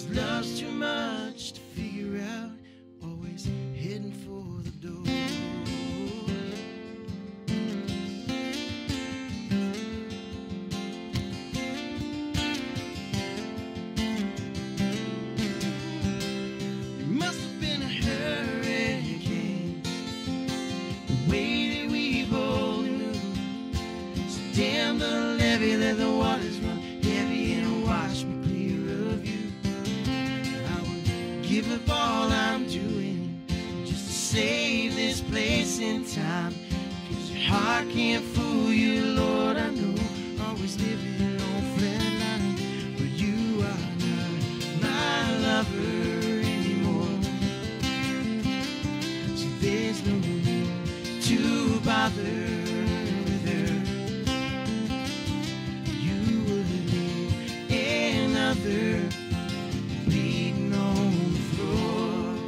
love's too much to figure out, always heading for the door. It must have been a hurricane, the way that we both knew. So damn the levee, let the waters run heavy and wash me clear of you. I would give up all I'm doing just to save this place in time, 'cause your heart can't fool you, Lord, I know. Always living on flatline, but you are not my lover anymore. So there's no need to bother with her. You would leave another bleeding on the floor.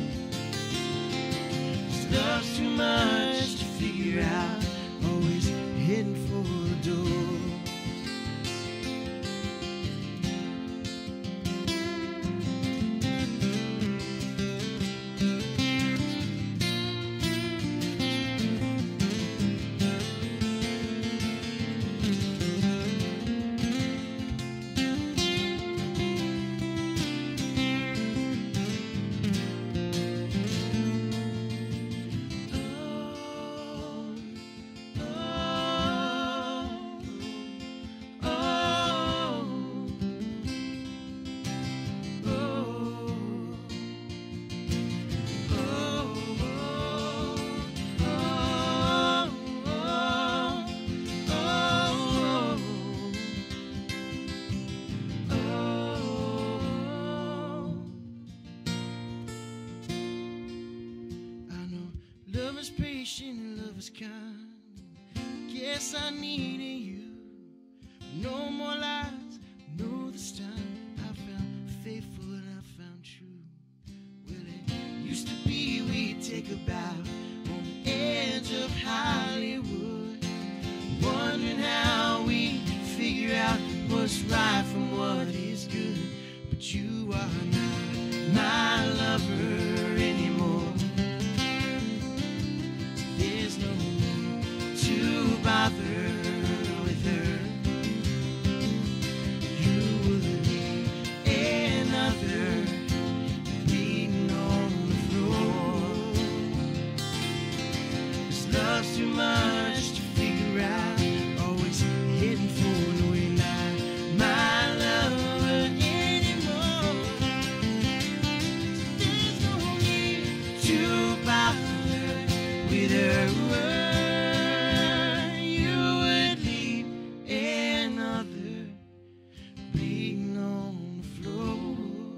This love's too much to figure out, always heading for the door. Love is patient and love is kind. Guess I needed you. No more lies, no this time. I found faithful and I found true. Well, it used to be we'd take a bow on the edge of Hollywood, wondering how we figure out what's right from what is good. But you are not my lover anymore. There's no need to bother with her. You will leave another bleeding on the floor. This love's too much to figure out, always heading for no, you're not my lover anymore. So there's no need to bother with her. You would leave another bleeding on the floor.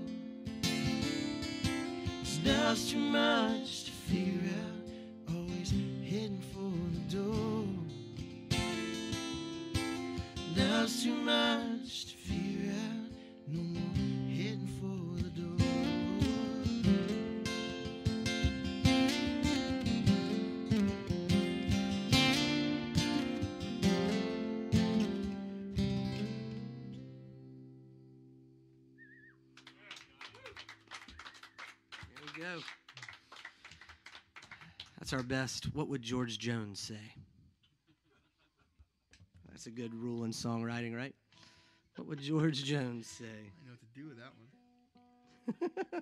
This love's too much to figure out, always heading for the door. Love's too much to figure out, no more heading for the door. Go. That's our best. What would George Jones say? That's a good rule in songwriting, right? What would George Jones say? I know what to do with that one.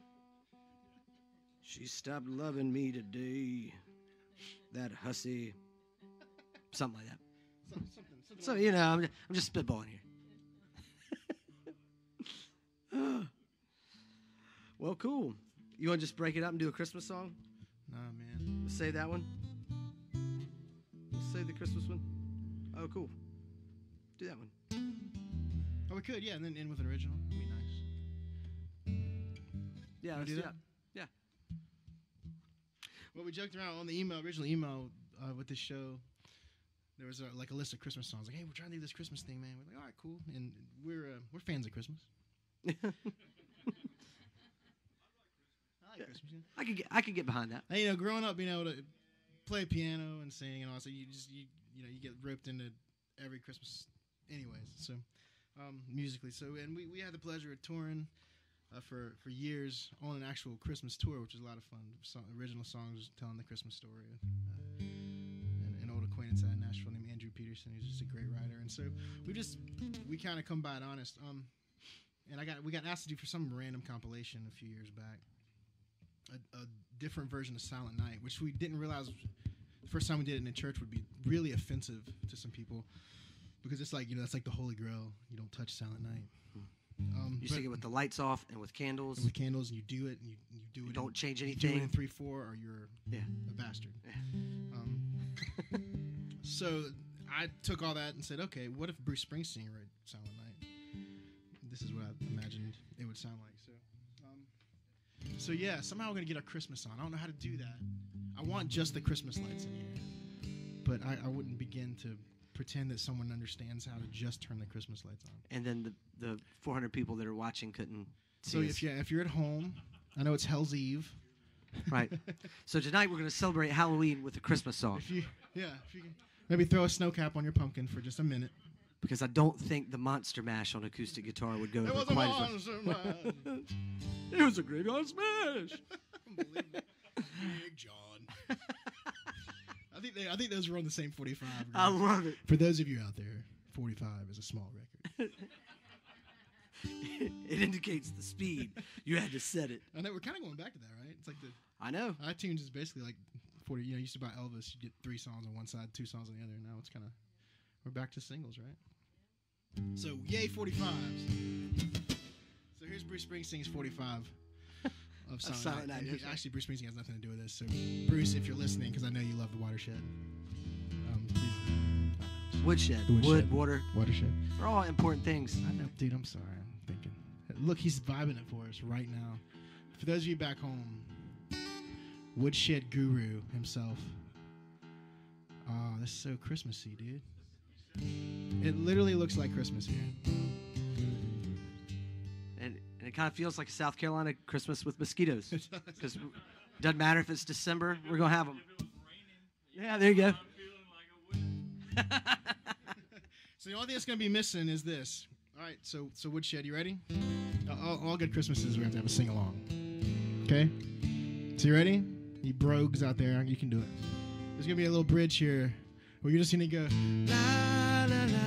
She stopped loving me today. That hussy. Something like that. Something So, you know, I'm just spitballing here. Well, cool. You want to just break it up and do a Christmas song? Nah, man. We'll say that one. We'll say the Christmas one. Oh, cool. Do that one. Oh, we could, yeah, and then end with an original. That'd be nice. Yeah, let's do do that? that. Yeah. Well, we joked around on the original email with this show. There was like a list of Christmas songs. Like, hey, we're trying to do this Christmas thing, man. We're like, all right, cool. And we're fans of Christmas. I like Christmas. Yeah. I could get behind that. And, you know, growing up, being able to play piano and sing and all, so you get roped into every Christmas, anyways. So musically, and we had the pleasure of touring for years on an actual Christmas tour, which is a lot of fun. Original songs telling the Christmas story. An old acquaintance out in Nashville named Andrew Peterson, who's just a great writer. And so we kind of come by it honest. And we got asked to do for some random compilation a few years back a different version of Silent Night, which we didn't realize the first time we did it in a church would be really offensive to some people, because it's like, that's like the Holy Grail. You don't touch Silent Night. You sing it with the lights off and with candles. And with candles, and you do it, and you do it. You don't change You do anything. it in 3/4, or you're a bastard. Yeah. So I took all that and said, okay, what if Bruce Springsteen wrote Silent Night? This is what I imagined it would sound like. So yeah, somehow we're going to get our Christmas on. I don't know how to do that. I want just the Christmas lights in here. But I wouldn't begin to pretend that someone understands how to just turn the Christmas lights on. And then the 400 people that are watching couldn't see So us. if you're at home, I know it's Hell's Eve. Right. So tonight we're going to celebrate Halloween with a Christmas song. If you can maybe throw a snow cap on your pumpkin for just a minute. Because I don't think the Monster Mash on acoustic guitar would go over quite as well. It was a Graveyard Smash. Unbelievable. Big John. I think those were on the same 45. I love it. For those of you out there, 45 is a small record. It indicates the speed. You had to set it. I know we're kind of going back to that, right? It's like I know. iTunes is basically like 40. You used to buy Elvis, you get 3 songs on one side, 2 songs on the other. Now it's kind of we're back to singles, right? So yay 45s. So here's Bruce Springsteen's 45 of Silent Night. And actually, Bruce Springsteen has nothing to do with this. So Bruce, if you're listening, because I know you love the Watershed. Woodshed. The Woodshed. Wood, water. Watershed. They're all important things. I know, dude. I'm sorry. I'm thinking. Look, he's vibing it for us right now. For those of you back home, Woodshed Guru himself. Oh, this is so Christmassy, dude. It literally looks like Christmas here. And it kind of feels like a South Carolina Christmas with mosquitoes. Because it doesn't matter if it's December, we're going to have them. Yeah, there you go. So the only thing that's going to be missing is this. All right, so Woodshed, you ready? All good Christmases, we have to have a sing-along. Okay? So you ready? You brogues out there, you can do it. There's going to be a little bridge here where you're just going to go, la, la, la,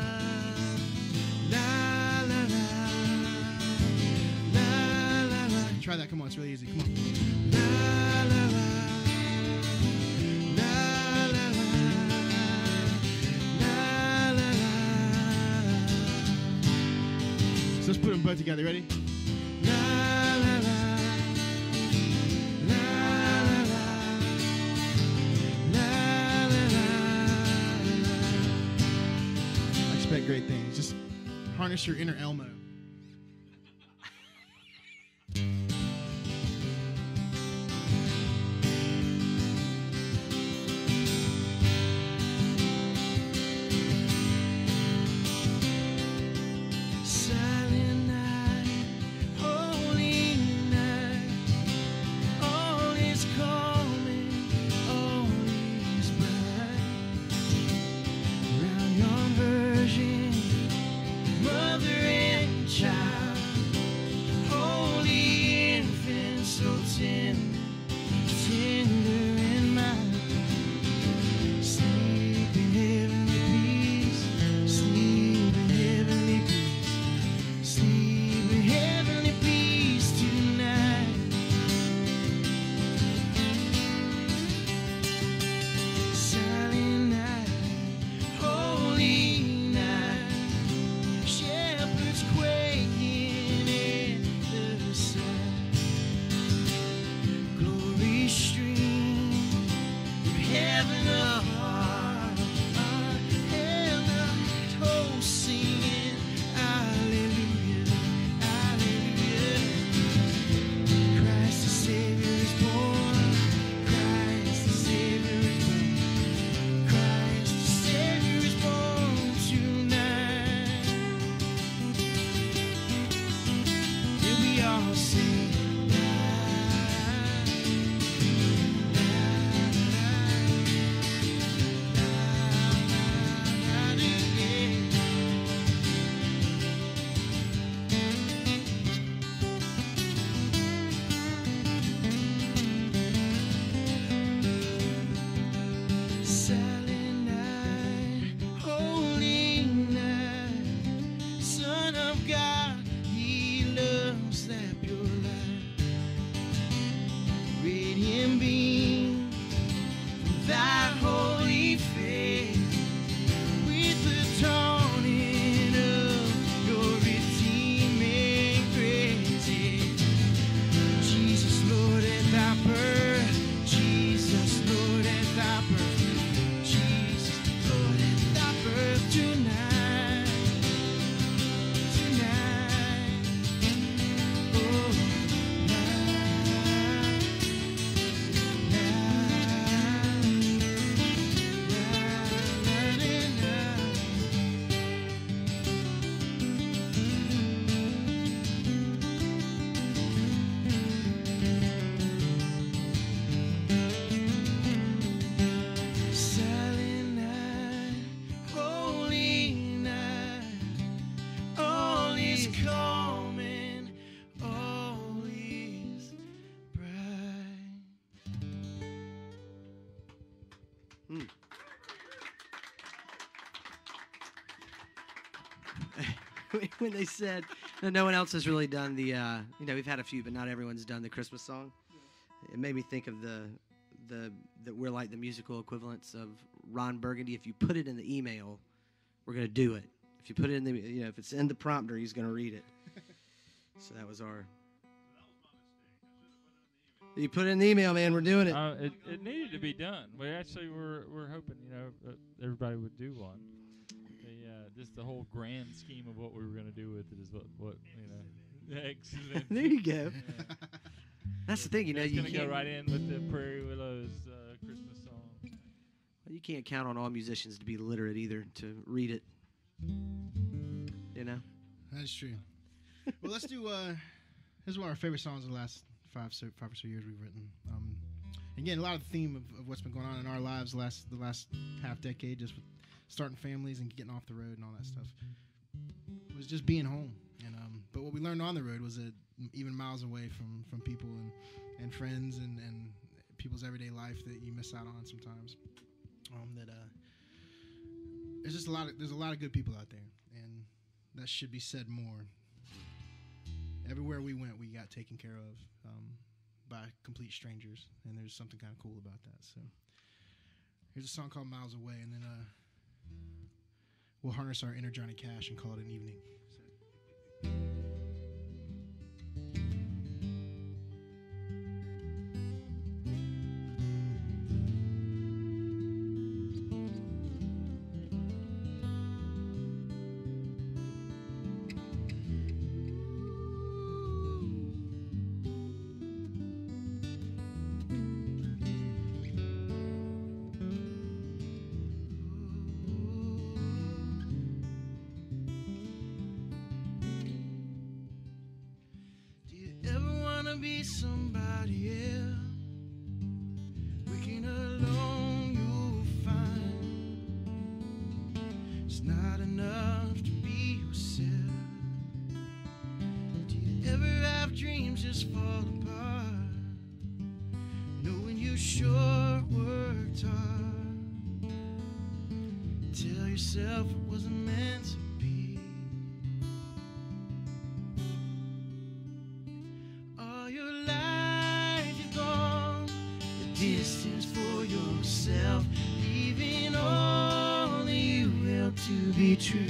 la, la, la, la, la, la. Try that, come on, it's really easy, come on. La, la, la. So let's put them both together. Ready? La, la, la. La, la, la. La, la, la. I expect great things. Just harness your inner Elmo. Mother and when they said no one else has really done the, we've had a few, but not everyone's done the Christmas song. It made me think of that we're like the musical equivalents of Ron Burgundy. If you put it in the email, we're going to do it. If you put it in the, if it's in the prompter, he's going to read it. So that was our. You put it in the email, man. We're doing it. It needed to be done. We actually were hoping, everybody would do one. Just the whole grand scheme of what we were going to do with it is what excellent. There you go. Yeah. That's the thing, It's you going to can't go right in with the Prairie Willows Christmas song. Well, you can't count on all musicians to be literate either, to read it. That's true. Well, let's do. This is one of our favorite songs of the last five or so years we've written. Again, a lot of the theme of what's been going on in our lives the last half decade, just with starting families and getting off the road and all that stuff, was just being home. And but what we learned on the road was that even miles away from people and friends and people's everyday life that you miss out on sometimes. There's a lot of good people out there, and that should be said more. Everywhere we went, we got taken care of by complete strangers, and there's something kind of cool about that. So here's a song called Miles Away, and then we'll harness our inner Johnny Cash and call it an evening. Be somebody else. Waking alone, you'll find it's not enough to be yourself. Do you ever have dreams just fall apart, knowing you sure worked hard? Tell yourself it wasn't meant to be. Distance for yourself, leaving only you held to be true.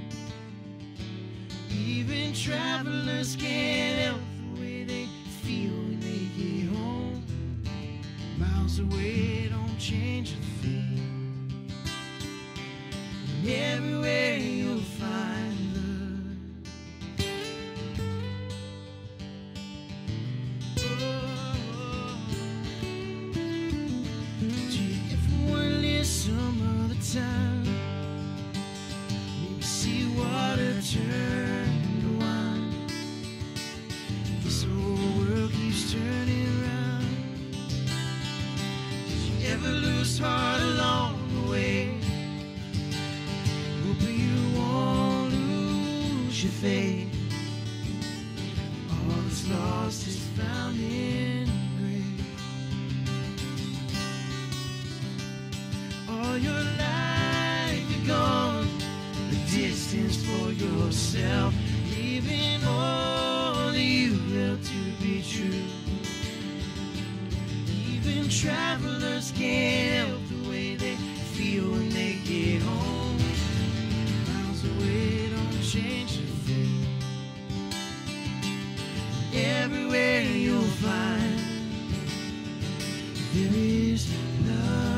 Even travelers can't help the way they feel when they get home. Miles away don't change a thing, and everywhere you'll find love. Some other time, maybe see water turn to wine. This whole world keeps turning round. Did you ever lose heart along the way? Hoping you won't lose your faith. All that's lost is found in all your life you're gone, the distance for yourself, leaving only you held to be true. Even travelers can't help the way they feel when they get home. Miles away don't change a thing. Everywhere you'll find there is love.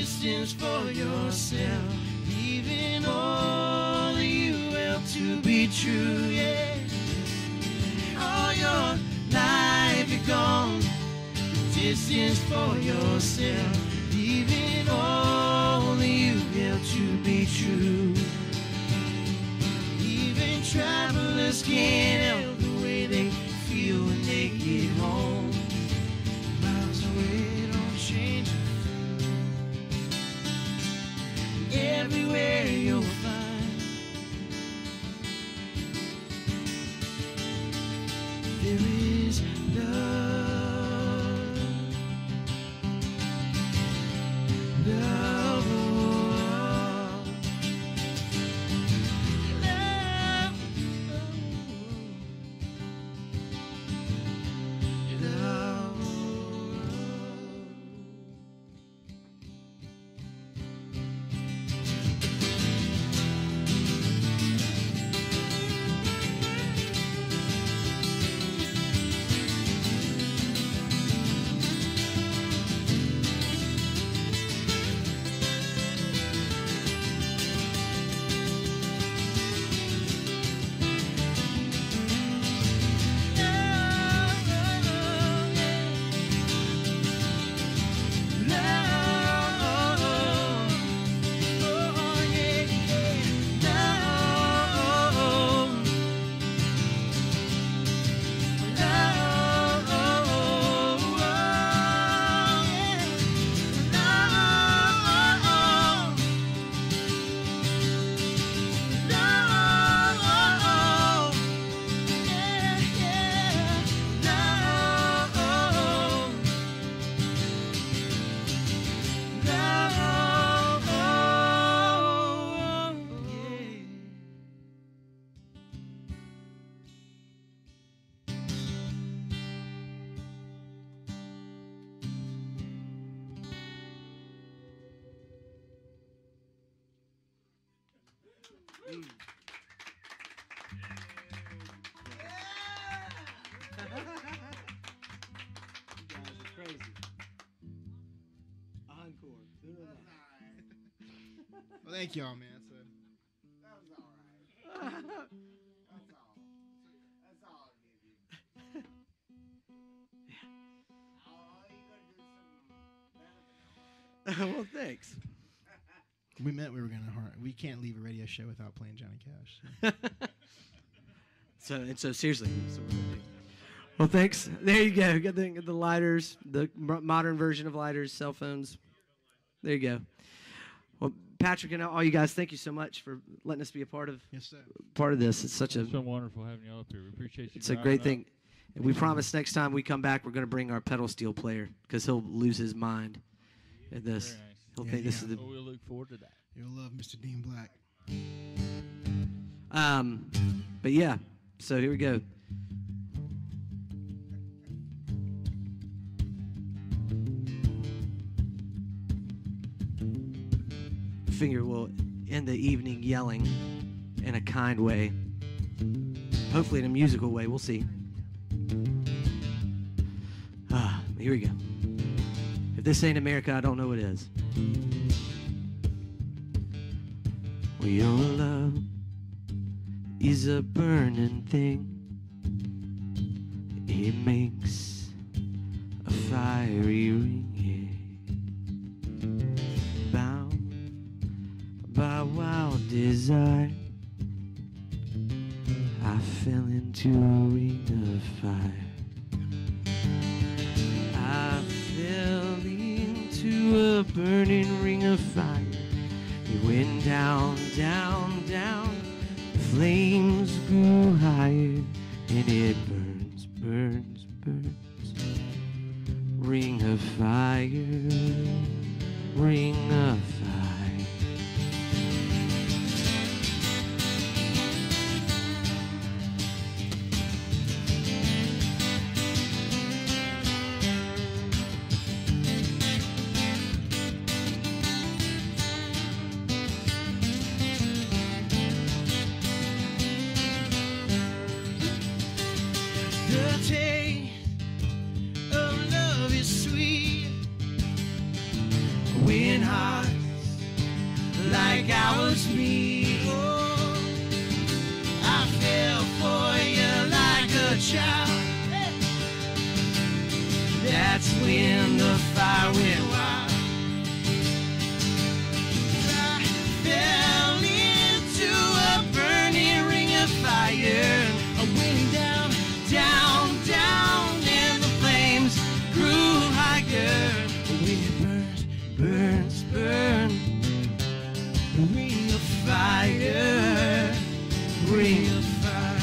distance for yourself, leaving all you held to be true, yeah. All your life you're gone, distance for yourself, leaving all you held to be true. Even travelers can't help the way they feel when they get home. Miles away don't change a thing. Everywhere you'll find there is love. Love. Well, thank y'all, man. That was all right. That's all. That's all I'll give you. All you gotta do is some. Well, thanks. We meant we were gonna. We can't leave a radio show without playing Johnny Cash. So seriously, that's what we're gonna do. Well, thanks. There you go. Got the lighters, the modern version of lighters, cell phones. There you go. Well, Patrick and all you guys, thank you so much for letting us be a part of Yes, sir. this. It's such It's been wonderful having y'all up here. We appreciate you. it's a driving great up. thing. And we promise next time we come back, we're going to bring our pedal steel player because he'll lose his mind at this. Very nice. He'll Yeah, think this yeah. is the. Well, we'll look forward to that. You'll love Mr. Dean Black. But yeah, so here we go. Finger will end the evening yelling in a kind way. Hopefully in a musical way. We'll see. Here we go. If this ain't America, I don't know what is. Well, your love is a burning thing. It makes a fiery ring, yeah. Bound by wild desire, I fell into a ring of fire. I fell into a burning ring of fire. It went down, down, down. The flames grew higher, and it burns, burns, burns. Ring of fire, ring of fire. The taste of love is sweet when hearts like ours beat. Oh, I fell for you like a child. That's when the fire went wild. I fell into a burning ring of fire. I went down, down, down, and the flames grew higher. It burns, burns, burns. Ring of fire, ring of fire.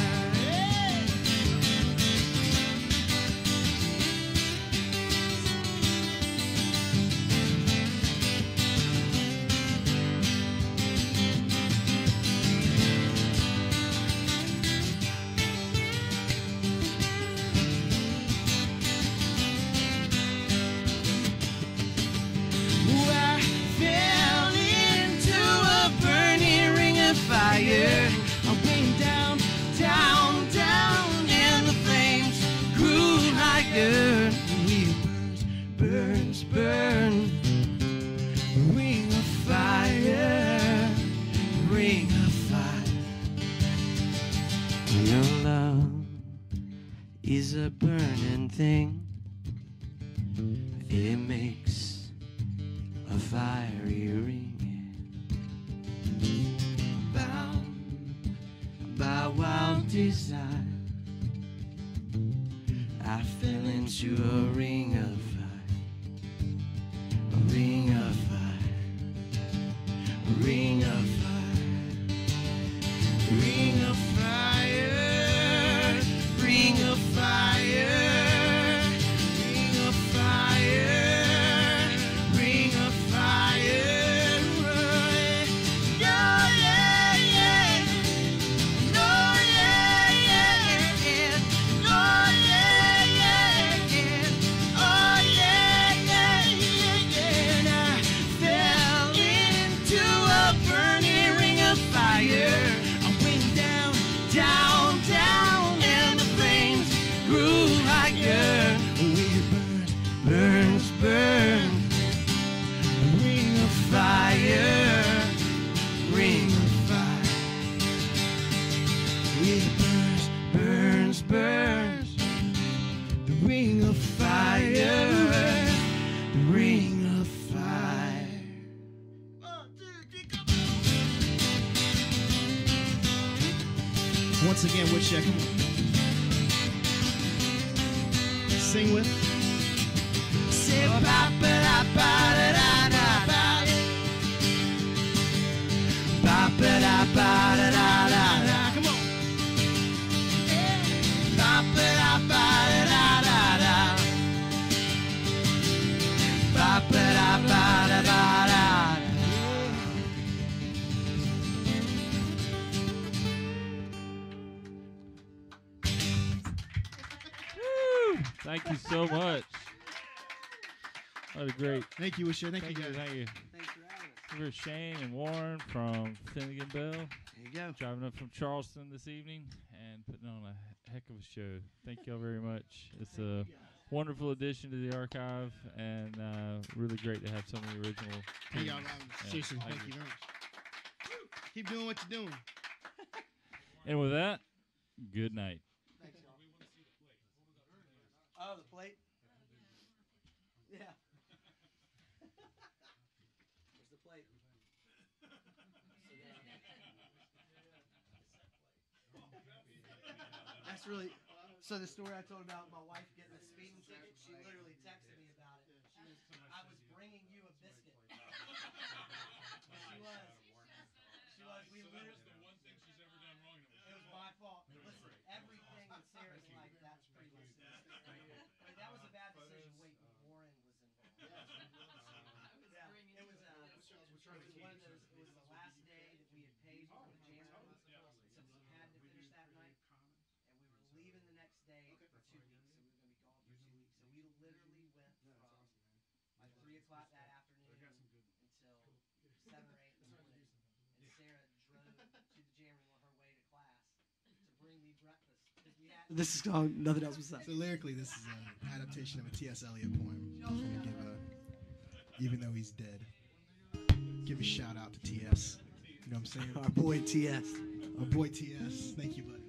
I fell into a burning ring of fire. I went down, down, down, and the flames grew higher. It burns, burns, burn. Ring of fire, ring of fire. Your love is a burning thing. It makes a fiery ring, bound by wild desire. I fell into a ring of fire, a ring of fire, a ring of fire, ring of fire, ring of fire. Once again, Woodshed, come on. Sing with. Say ba ba da ba da da da da. Ba ba da ba da da da da. Come on. Ba ba da ba da da da da. Ba ba da ba da ba da. Thank you so much. What a great. Thank you, Woodshed. Thank you, guys. Thank you. Thanks for having us. We're Shane and Warren from Finnegan Bell, There you go. driving up from Charleston this evening and putting on a heck of a show. Thank y'all very much. It's a wonderful addition to the archive, and really great to have so many original. Hey, y'all. tunes. Yeah, Seriously, thank you very much. Keep doing what you're doing. And with that, good night. Thanks, y'all. Oh, the plate? Yeah. Where's the plate? That's really. So the story I told about my wife getting a speeding ticket, she literally texted me about it. I was bringing you a biscuit. She was. She was. We literally. It was my fault. Listen, everything that Sarah's like, that's pretty much it. I mean, that was a bad decision. Wait, Warren was involved. Yeah, it was one of those. It was the last day that we had paid for the jam, so we had to finish that night, and we were leaving the next day for 2 weeks. So we were going to be gone for 2 weeks. So we literally went from like 3 o'clock that afternoon until 7 or 8 in the morning, and Sarah drove to the jam room on her way to class to bring me breakfast. This is called Nothing Else Was Said. So lyrically, this is an adaptation of a T.S. Eliot poem. I'm gonna give Even Though He's Dead. give a shout out to TS. You know what I'm saying? Our boy TS. Our boy TS. Thank you, buddy.